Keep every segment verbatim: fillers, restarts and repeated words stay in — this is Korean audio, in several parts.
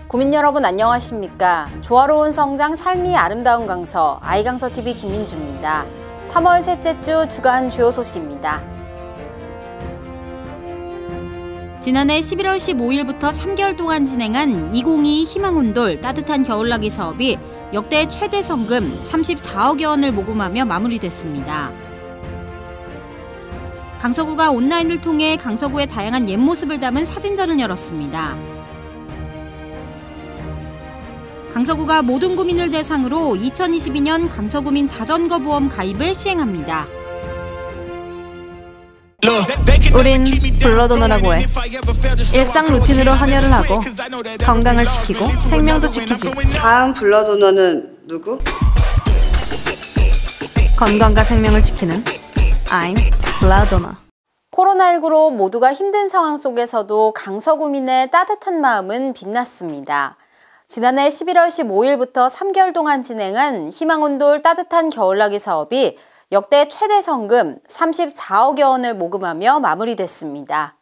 구민 여러분 안녕하십니까? 조화로운 성장 삶이 아름다운 강서 아이강서티비 김민주입니다. 삼월 셋째 주 주간 주요 소식입니다. 지난해 십일월 십오일부터 삼 개월 동안 진행한 이천이십이 희망온돌 따뜻한 겨울나기 사업이 역대 최대 성금 삼십사억여 원을 모금하며 마무리됐습니다. 강서구가 온라인을 통해 강서구의 다양한 옛 모습을 담은 사진전을 열었습니다. 강서구가 모든 구민을 대상으로 이천이십이 년 강서구민 자전거 보험 가입을 시행합니다. 우린 블러도너라고 해. 일상 루틴으로 헌혈을 하고 건강을 지키고 생명도 지키지. 다음 블러도너는 누구? 건강과 생명을 지키는 I'm 블러도너. 코로나십구로 모두가 힘든 상황 속에서도 강서구민의 따뜻한 마음은 빛났습니다. 지난해 십일월 십오일부터 삼 개월 동안 진행한 희망온돌 따뜻한 겨울나기 사업이 역대 최대 성금 삼십사억여 원을 모금하며 마무리됐습니다.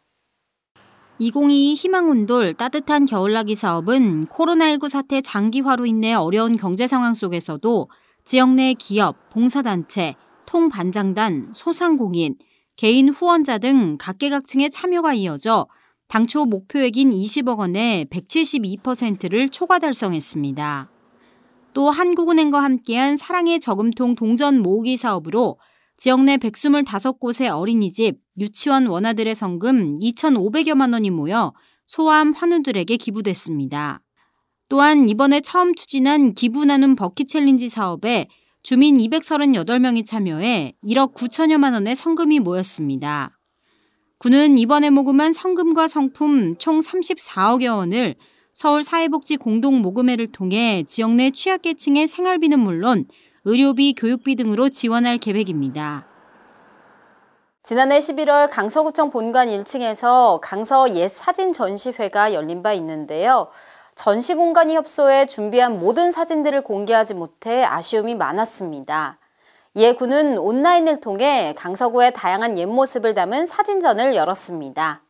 이천이십이 희망온돌 따뜻한 겨울나기 사업은 코로나십구 사태 장기화로 인해 어려운 경제 상황 속에서도 지역 내 기업, 봉사단체, 통반장단, 소상공인, 개인 후원자 등 각계각층의 참여가 이어져 당초 목표액인 이십억 원의 백칠십이 퍼센트를 초과 달성했습니다. 또 한국은행과 함께한 사랑의 저금통 동전 모으기 사업으로 지역 내 백이십오 곳의 어린이집, 유치원 원아들의 성금 이천오백여만 원이 모여 소아암 환우들에게 기부됐습니다. 또한 이번에 처음 추진한 기부 나눔 버킷 챌린지 사업에 주민 이백삼십팔 명이 참여해 일억 구천여만 원의 성금이 모였습니다. 구는 이번에 모금한 성금과 성품 총 삼십사억여 원을 서울사회복지 공동모금회를 통해 지역 내 취약계층의 생활비는 물론 의료비, 교육비 등으로 지원할 계획입니다. 지난해 십일월 강서구청 본관 일 층에서 강서 옛 사진 전시회가 열린 바 있는데요. 전시 공간이 협소해 준비한 모든 사진들을 공개하지 못해 아쉬움이 많았습니다. 이에 구는 온라인을 통해 강서구의 다양한 옛 모습을 담은 사진전을 열었습니다.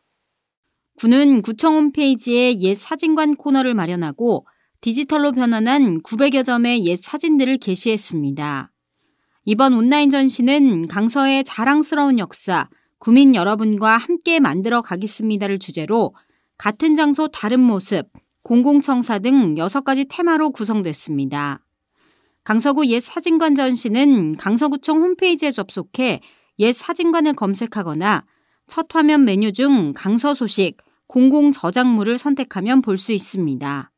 구는 구청 홈페이지에 옛 사진관 코너를 마련하고 디지털로 변환한 구백여 점의 옛 사진들을 게시했습니다. 이번 온라인 전시는 강서의 자랑스러운 역사, 구민 여러분과 함께 만들어 가겠습니다를 주제로 같은 장소 다른 모습, 공공청사 등 여섯 가지 테마로 구성됐습니다. 강서구 옛 사진관 전시는 강서구청 홈페이지에 접속해 옛 사진관을 검색하거나 첫 화면 메뉴 중 강서 소식, 공공 저작물을 선택하면 볼 수 있습니다.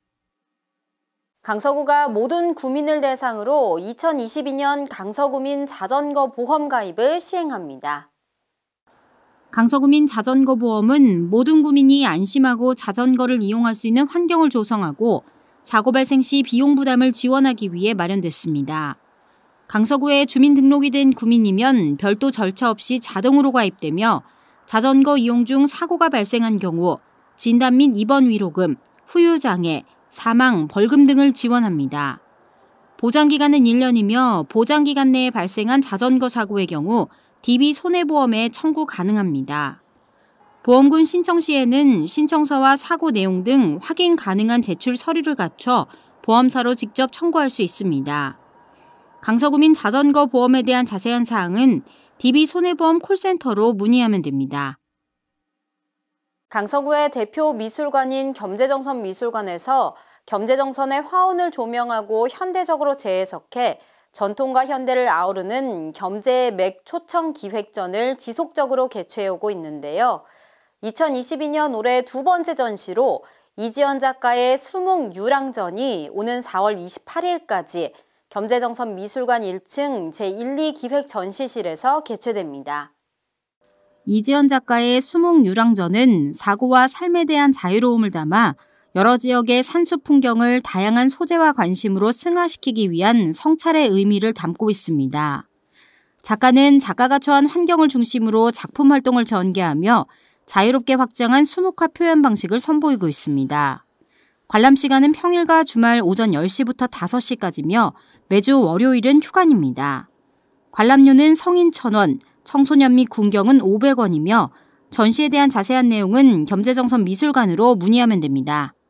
강서구가 모든 구민을 대상으로 이천이십이 년 강서구민 자전거 보험 가입을 시행합니다. 강서구민 자전거 보험은 모든 구민이 안심하고 자전거를 이용할 수 있는 환경을 조성하고 사고 발생 시 비용 부담을 지원하기 위해 마련됐습니다. 강서구에 주민등록이 된 구민이면 별도 절차 없이 자동으로 가입되며 자전거 이용 중 사고가 발생한 경우 진단 및 입원 위로금, 후유장애, 사망, 벌금 등을 지원합니다. 보장기간은 일 년이며 보장기간 내에 발생한 자전거 사고의 경우 디비 손해보험에 청구 가능합니다. 보험금 신청 시에는 신청서와 사고 내용 등 확인 가능한 제출 서류를 갖춰 보험사로 직접 청구할 수 있습니다. 강서구민 자전거 보험에 대한 자세한 사항은 디비 손해보험 콜센터로 문의하면 됩니다. 강서구의 대표 미술관인 겸재정선 미술관에서 겸재정선의 화원을 조명하고 현대적으로 재해석해 전통과 현대를 아우르는 겸재의 맥 초청 기획전을 지속적으로 개최해오고 있는데요. 이천이십이 년 올해 두 번째 전시로 이지연 작가의 수묵유랑전이 오는 사월 이십팔일까지 겸재정선 미술관 일 층 제일, 이 기획 전시실에서 개최됩니다. 이지연 작가의 수묵유랑전은 사고와 삶에 대한 자유로움을 담아 여러 지역의 산수 풍경을 다양한 소재와 관심으로 승화시키기 위한 성찰의 의미를 담고 있습니다. 작가는 작가가 처한 환경을 중심으로 작품 활동을 전개하며 자유롭게 확장한 수묵화 표현 방식을 선보이고 있습니다. 관람 시간은 평일과 주말 오전 열 시부터 다섯 시까지며 매주 월요일은 휴관입니다. 관람료는 성인 천 원, 청소년 및 군경은 오백 원이며 전시에 대한 자세한 내용은 겸재정선 미술관으로 문의하면 됩니다.